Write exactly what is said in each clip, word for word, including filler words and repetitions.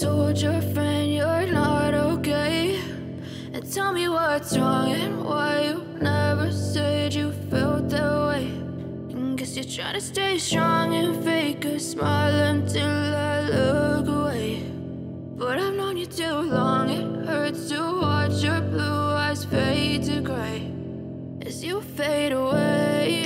told your friend you're not okay? And tell me what's wrong and why you never said you felt that way. And guess you're trying to stay strong and fake a smile until I look away. But I've known you too long, it hurts to watch your blue eyes fade to gray as you fade away.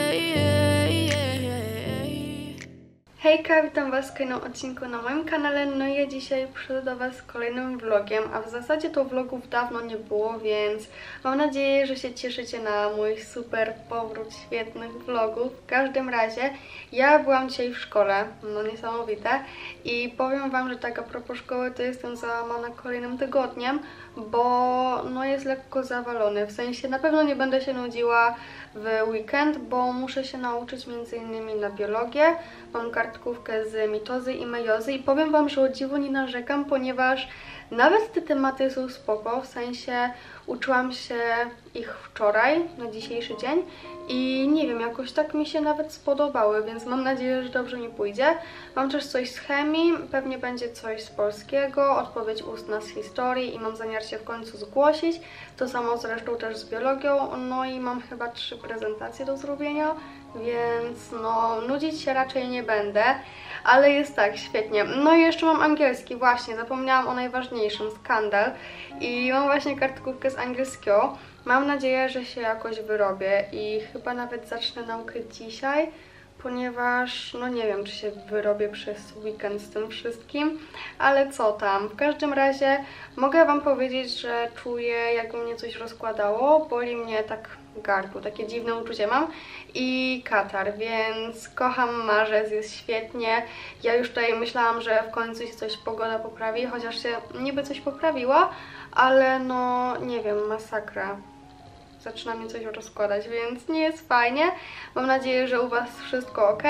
Hejka, witam was w kolejnym odcinku na moim kanale. No i ja dzisiaj przyszedł do was z kolejnym vlogiem, a w zasadzie to vlogów dawno nie było, więc mam nadzieję, że się cieszycie na mój super powrót świetnych vlogów. W każdym razie ja byłam dzisiaj w szkole, no niesamowite, i powiem wam, że tak a propos szkoły to jestem załamana kolejnym tygodniem, bo no jest lekko zawalony, w sensie na pewno nie będę się nudziła w weekend, bo muszę się nauczyć między innymi na biologię. Mam kartkówkę z mitozy i mejozy i powiem wam, że o dziwo nie narzekam, ponieważ nawet te tematy są spoko, w sensie uczyłam się ich wczoraj, na dzisiejszy dzień i nie wiem, jakoś tak mi się nawet spodobały, więc mam nadzieję, że dobrze mi pójdzie. Mam też coś z chemii, pewnie będzie coś z polskiego, odpowiedź ustna z historii i mam zamiar się w końcu zgłosić. To samo zresztą też z biologią, no i mam chyba trzy prezentacje do zrobienia, więc no nudzić się raczej nie będę, ale jest tak, świetnie. No i jeszcze mam angielski, właśnie, zapomniałam o najważniejszym, skandal, i mam właśnie kartkówkę z angielskiego. Mam nadzieję, że się jakoś wyrobię i chyba nawet zacznę naukę dzisiaj, ponieważ no nie wiem, czy się wyrobię przez weekend z tym wszystkim, ale co tam. W każdym razie mogę wam powiedzieć, że czuję, jakby mnie coś rozkładało, boli mnie tak gardło, takie dziwne uczucie mam i katar, więc kocham marzec, jest świetnie. Ja już tutaj myślałam, że w końcu się coś pogoda poprawi, chociaż się niby coś poprawiła, ale no nie wiem, masakra. Zaczyna mnie coś rozkładać, więc nie jest fajnie. Mam nadzieję, że u was wszystko ok.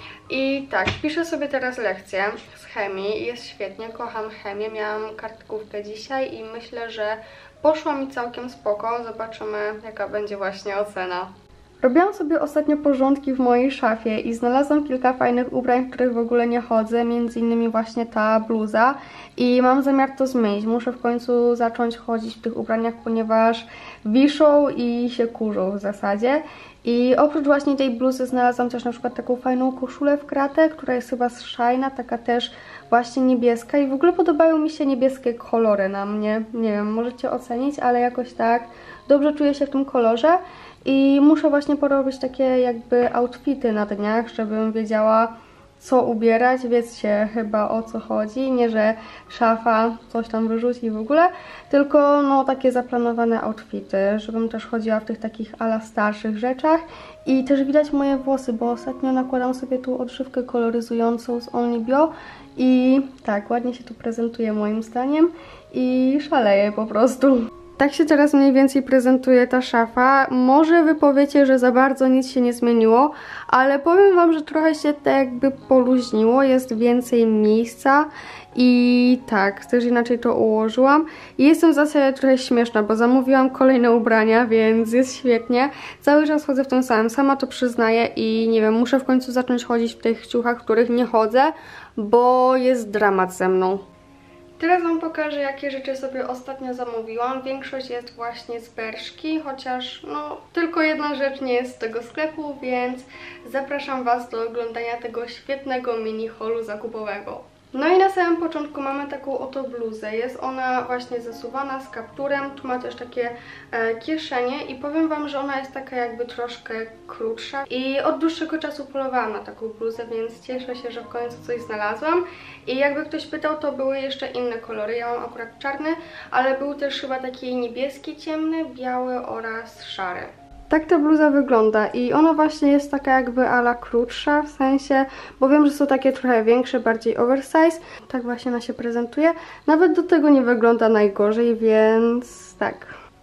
I tak, piszę sobie teraz lekcję z chemii. Jest świetnie, kocham chemię. Miałam kartkówkę dzisiaj i myślę, że poszła mi całkiem spoko. Zobaczymy, jaka będzie właśnie ocena. Robiłam sobie ostatnio porządki w mojej szafie i znalazłam kilka fajnych ubrań, w których w ogóle nie chodzę, między innymi właśnie ta bluza i mam zamiar to zmienić. Muszę w końcu zacząć chodzić w tych ubraniach, ponieważ wiszą i się kurzą w zasadzie. I oprócz właśnie tej bluzy znalazłam też na przykład taką fajną koszulę w kratę, która jest chyba z Shine'a, taka też właśnie niebieska i w ogóle podobają mi się niebieskie kolory na mnie. Nie wiem, możecie ocenić, ale jakoś tak dobrze czuję się w tym kolorze. I muszę właśnie porobić takie jakby outfity na dniach, żebym wiedziała, co ubierać. Wiecie chyba, o co chodzi. Nie, że szafa coś tam wyrzuci w ogóle, tylko no takie zaplanowane outfity, żebym też chodziła w tych takich ala starszych rzeczach. I też widać moje włosy, bo ostatnio nakładam sobie tu odżywkę koloryzującą z Only Bio i tak, ładnie się tu prezentuje moim zdaniem i szaleję po prostu. Tak się teraz mniej więcej prezentuje ta szafa. Może wy powiecie, że za bardzo nic się nie zmieniło, ale powiem wam, że trochę się to jakby poluźniło, jest więcej miejsca i tak, też inaczej to ułożyłam. I jestem w zasadzie trochę śmieszna, bo zamówiłam kolejne ubrania, więc jest świetnie. Cały czas chodzę w tym samym, sama to przyznaję i nie wiem, muszę w końcu zacząć chodzić w tych ciuchach, w których nie chodzę, bo jest dramat ze mną. Teraz wam pokażę, jakie rzeczy sobie ostatnio zamówiłam. Większość jest właśnie z Bershki, chociaż no tylko jedna rzecz nie jest z tego sklepu, więc zapraszam was do oglądania tego świetnego mini haulu zakupowego. No i na samym początku mamy taką oto bluzę. Jest ona właśnie zasuwana z kapturem, tu ma też takie e, kieszenie i powiem wam, że ona jest taka jakby troszkę krótsza i od dłuższego czasu polowałam na taką bluzę, więc cieszę się, że w końcu coś znalazłam. I jakby ktoś pytał, to były jeszcze inne kolory, ja mam akurat czarny, ale był też chyba taki niebieski ciemny, biały oraz szary. Tak ta bluza wygląda i ona właśnie jest taka jakby ala krótsza, w sensie, bo wiem, że są takie trochę większe, bardziej oversize. Tak właśnie ona się prezentuje. Nawet do tego nie wygląda najgorzej, więc tak.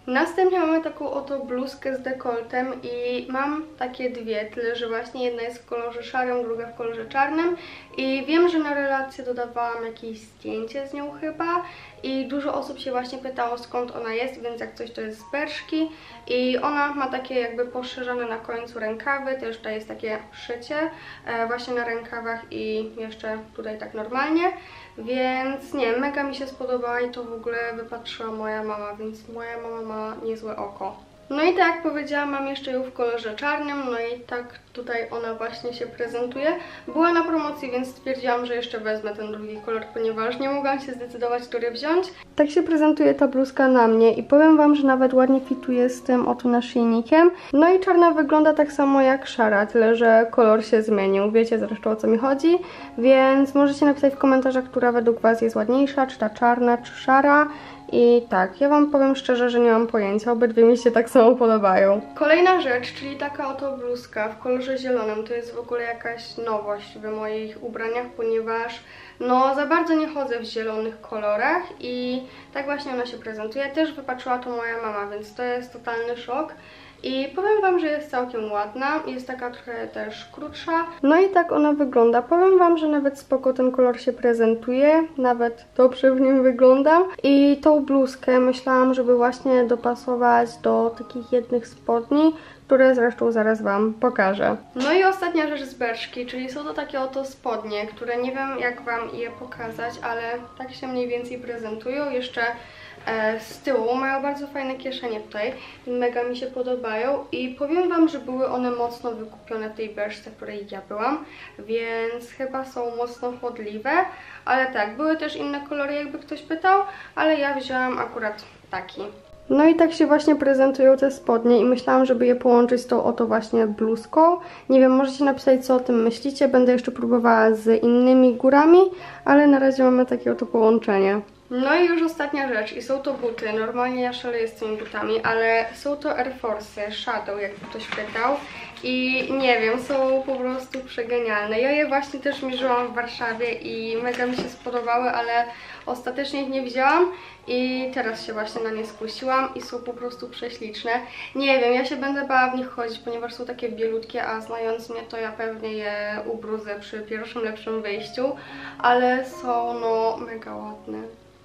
Następnie mamy taką oto bluzkę z dekoltem i mam takie dwie, tyle że właśnie jedna jest w kolorze szarym, druga w kolorze czarnym i wiem, że na relację dodawałam jakieś zdjęcie z nią chyba i dużo osób się właśnie pytało, skąd ona jest, więc jak coś to jest z Bershki i ona ma takie jakby poszerzone na końcu rękawy, też tutaj jest takie szycie e, właśnie na rękawach i jeszcze tutaj tak normalnie, więc nie, mega mi się spodobała i to w ogóle wypatrzyła moja mama, więc moja mama ma niezłe oko. No i tak jak powiedziałam, mam jeszcze ją w kolorze czarnym, no i tak tutaj ona właśnie się prezentuje. Była na promocji, więc stwierdziłam, że jeszcze wezmę ten drugi kolor, ponieważ nie mogłam się zdecydować, który wziąć. Tak się prezentuje ta bluzka na mnie i powiem wam, że nawet ładnie fituje z tym oto naszyjnikiem. No i czarna wygląda tak samo jak szara, tyle że kolor się zmienił. Wiecie zresztą, o co mi chodzi, więc możecie napisać w komentarzach, która według was jest ładniejsza, czy ta czarna, czy szara. I tak, ja wam powiem szczerze, że nie mam pojęcia, obydwie mi się tak samo podobają. Kolejna rzecz, czyli taka oto bluzka w kolorze zielonym, to jest w ogóle jakaś nowość w moich ubraniach, ponieważ no za bardzo nie chodzę w zielonych kolorach i tak właśnie ona się prezentuje. Też wypatrzyła to moja mama, więc to jest totalny szok. I powiem wam, że jest całkiem ładna, jest taka trochę też krótsza. No i tak ona wygląda. Powiem wam, że nawet spoko ten kolor się prezentuje, nawet dobrze w nim wyglądam. I tą bluzkę myślałam, żeby właśnie dopasować do takich jednych spodni, które zresztą zaraz wam pokażę. No i ostatnia rzecz z Bershki, czyli są to takie oto spodnie, które nie wiem jak wam je pokazać, ale tak się mniej więcej prezentują. Jeszcze z tyłu mają bardzo fajne kieszenie tutaj, mega mi się podobają i powiem wam, że były one mocno wykupione w tej Bershce, w której ja byłam, więc chyba są mocno chodliwe, ale tak, były też inne kolory, jakby ktoś pytał, ale ja wzięłam akurat taki. No i tak się właśnie prezentują te spodnie i myślałam, żeby je połączyć z tą oto właśnie bluzką. Nie wiem, możecie napisać, co o tym myślicie, będę jeszcze próbowała z innymi górami, ale na razie mamy takie oto połączenie. No i już ostatnia rzecz i są to buty. Normalnie ja szaleję z tymi butami, ale są to Air Force'y Shadow, jakby ktoś pytał. I nie wiem, są po prostu przegenialne. Ja je właśnie też mierzyłam w Warszawie i mega mi się spodobały, ale ostatecznie ich nie wzięłam i teraz się właśnie na nie skusiłam i są po prostu prześliczne. Nie wiem, ja się będę bała w nich chodzić, ponieważ są takie bielutkie, a znając mnie, to ja pewnie je ubrudzę przy pierwszym lepszym wyjściu, ale są no mega ładne.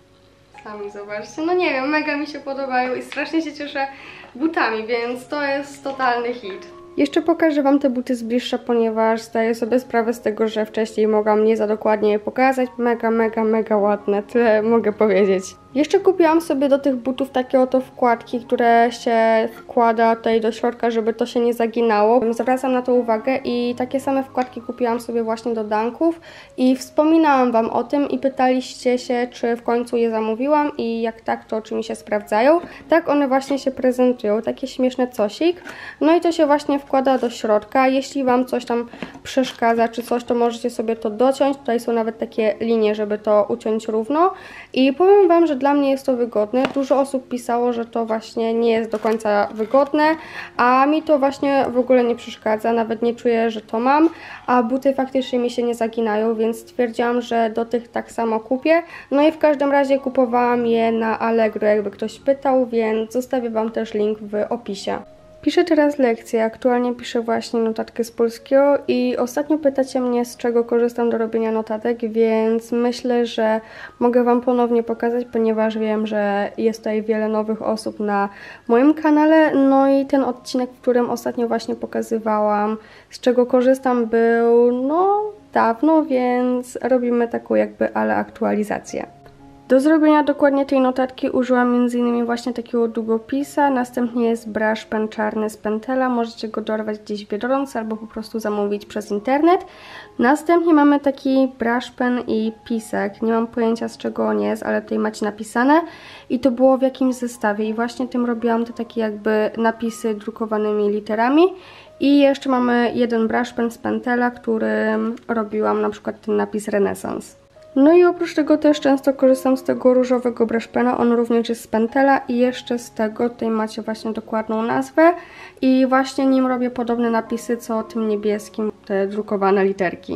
Sami zobaczcie, no nie wiem, mega mi się podobają i strasznie się cieszę butami, więc to jest totalny hit. Jeszcze pokażę wam te buty z bliższa, ponieważ zdaję sobie sprawę z tego, że wcześniej mogłam nie za dokładnie je pokazać. Mega, mega, mega ładne, tyle mogę powiedzieć. Jeszcze kupiłam sobie do tych butów takie oto wkładki, które się wkłada tutaj do środka, żeby to się nie zaginało. Zwracam na to uwagę i takie same wkładki kupiłam sobie właśnie do dunków i wspominałam wam o tym i pytaliście się, czy w końcu je zamówiłam i jak tak, to czy mi się sprawdzają. Tak one właśnie się prezentują, takie śmieszne cosik. No i to się właśnie wkłada do środka. Jeśli wam coś tam przeszkadza czy coś, to możecie sobie to dociąć. Tutaj są nawet takie linie, żeby to uciąć równo i powiem wam, że dla mnie jest to wygodne. Dużo osób pisało, że to właśnie nie jest do końca wygodne, a mi to właśnie w ogóle nie przeszkadza, nawet nie czuję, że to mam, a buty faktycznie mi się nie zaginają, więc stwierdziłam, że do tych tak samo kupię. No i w każdym razie kupowałam je na Allegro, jakby ktoś pytał, więc zostawię wam też link w opisie. Piszę teraz lekcję, aktualnie piszę właśnie notatkę z polskiego i ostatnio pytacie mnie, z czego korzystam do robienia notatek, więc myślę, że mogę wam ponownie pokazać, ponieważ wiem, że jest tutaj wiele nowych osób na moim kanale. No i ten odcinek, w którym ostatnio właśnie pokazywałam, z czego korzystam, był no dawno, więc robimy taką jakby ale aktualizację. Do zrobienia dokładnie tej notatki użyłam między innymi właśnie takiego długopisa, następnie jest brush pen czarny z Pentela, możecie go dorwać gdzieś w Biedronce albo po prostu zamówić przez internet. Następnie mamy taki brush pen i pisek, nie mam pojęcia z czego on jest, ale tutaj macie napisane i to było w jakimś zestawie i właśnie tym robiłam te takie jakby napisy drukowanymi literami. I jeszcze mamy jeden brush pen z Pentela, którym robiłam na przykład ten napis Renesans. No i oprócz tego też często korzystam z tego różowego brush pena, on również jest z Pentela i jeszcze z tego, tutaj macie właśnie dokładną nazwę i właśnie nim robię podobne napisy co tym niebieskim, te drukowane literki.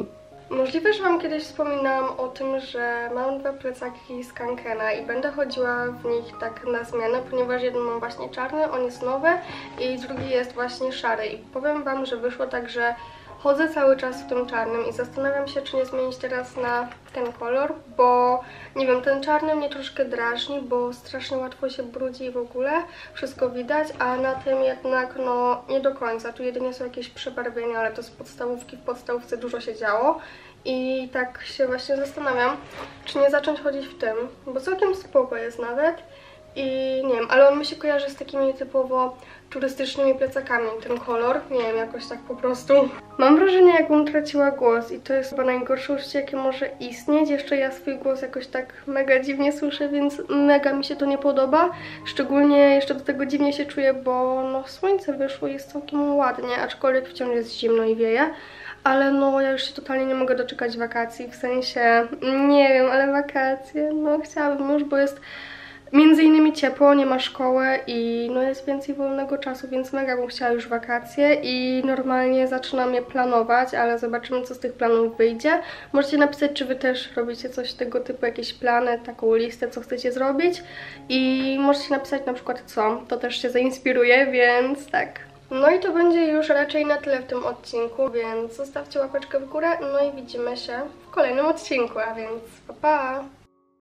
Możliwe, że Wam kiedyś wspominałam o tym, że mam dwa plecaki z Kankena i będę chodziła w nich tak na zmianę, ponieważ jeden mam właśnie czarny, on jest nowy i drugi jest właśnie szary. I powiem Wam, że wyszło tak, że chodzę cały czas w tym czarnym i zastanawiam się, czy nie zmienić teraz na ten kolor, bo nie wiem, ten czarny mnie troszkę drażni, bo strasznie łatwo się brudzi i w ogóle wszystko widać, a na tym jednak no nie do końca. Tu jedynie są jakieś przebarwienia, ale to z podstawówki, w podstawówce dużo się działo i tak się właśnie zastanawiam, czy nie zacząć chodzić w tym, bo całkiem spoko jest nawet. I nie wiem, ale on mi się kojarzy z takimi typowo turystycznymi plecakami, ten kolor, nie wiem, jakoś tak po prostu. Mam wrażenie, jakbym traciła głos i to jest chyba najgorsze uczucie, jakie może istnieć. Jeszcze ja swój głos jakoś tak mega dziwnie słyszę, więc mega mi się to nie podoba. Szczególnie jeszcze do tego dziwnie się czuję, bo no słońce wyszło i jest całkiem ładnie, aczkolwiek wciąż jest zimno i wieje. Ale no, ja już się totalnie nie mogę doczekać wakacji, w sensie, nie wiem, ale wakacje, no chciałabym już, bo jest między innymi ciepło, nie ma szkoły i no jest więcej wolnego czasu, więc mega bym chciała już wakacje i normalnie zaczynam je planować, ale zobaczymy, co z tych planów wyjdzie. Możecie napisać, czy Wy też robicie coś tego typu, jakieś plany, taką listę, co chcecie zrobić i możecie napisać na przykład co, to też się zainspiruje, więc tak. No i to będzie już raczej na tyle w tym odcinku, więc zostawcie łapeczkę w górę, no i widzimy się w kolejnym odcinku, a więc pa pa!